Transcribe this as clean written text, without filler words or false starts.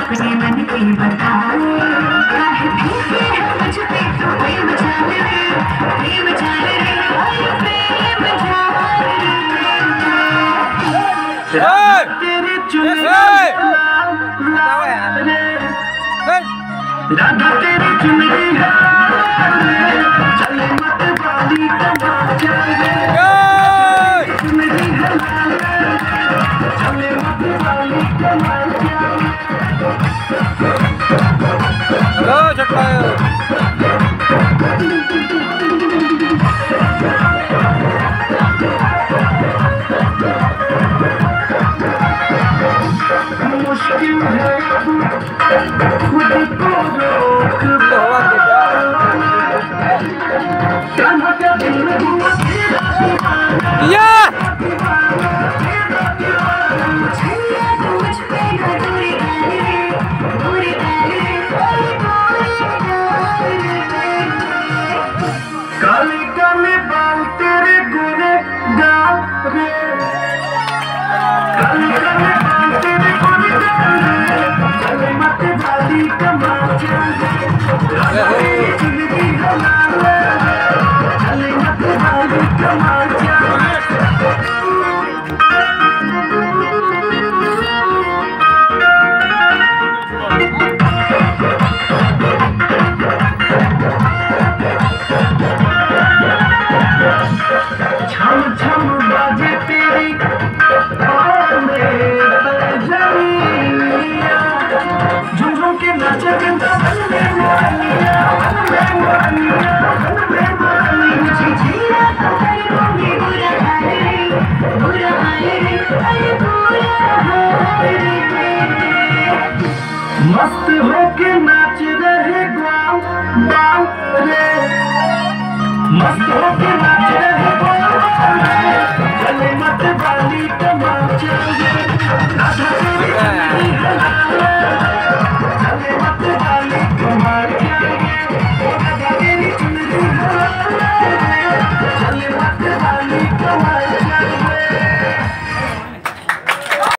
अपने मन की बताए काहे भीगे है मुझ पे तो प्रेम जाने रे प्रेम जाने रे ओए प्रेम जाने रे तेरे चुने राधा तेरी चुनरी है चले मत वाली कमा जाए चुनरी है चले मत वाली कमा जाए हेलो चट्टान मुश्किल है खुद को रोक काले काले बाल तेरे गोरे गाल रे काले काले बाल तेरे गोरे गाल रे चले मत वाली कमा जाए जिंदगी हलाल चले मत वाली कमा जाए छम छम बाजे तेरी बाहों में पैजनिया झूम झूम के नाचे बिंदा मन में मानिया मुझे जिया तो कर दूंगी बुरा हाल रे अरे बुरा हाल रे मस्त होके